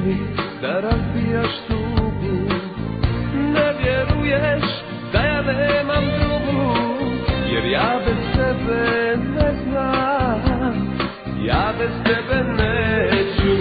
mi da razbijaš tugu. Ne vjeruješ da ja nemam drugu, jer ja bez tebe ne znam, ja bez tebe neću.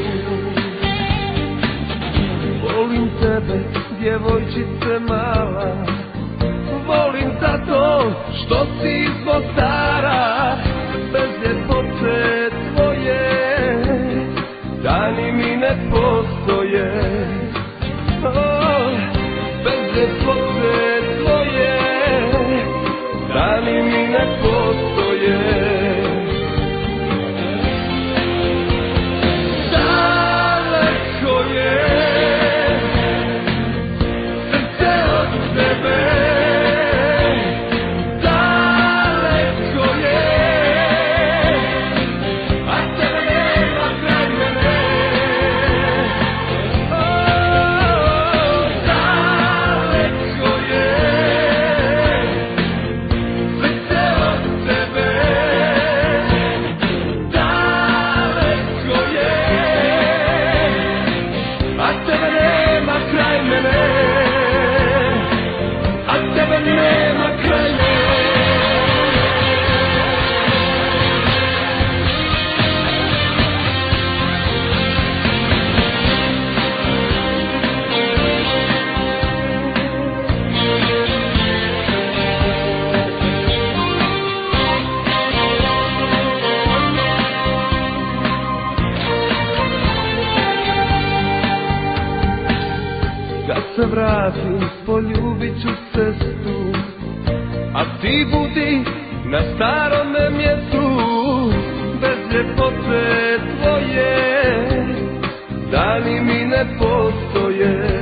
Volim tebe, djevojčice mala, volim zato što si iz Mostara. Bez ljepote tvoje dani mi ne postoje. Bez ljepote tvoje dani mi ne postoje. Daleko je srce od tebe, daleko je, a tebe nema kraj mene. Daleko je srce od tebe, daleko je, a tebe nema kraj mene, a tebe nema kraj mene. Kad se vratim, poljubit ću cestu, a ti budi na starome mjestu. Bez ljepote tvoje dani mi ne postoje.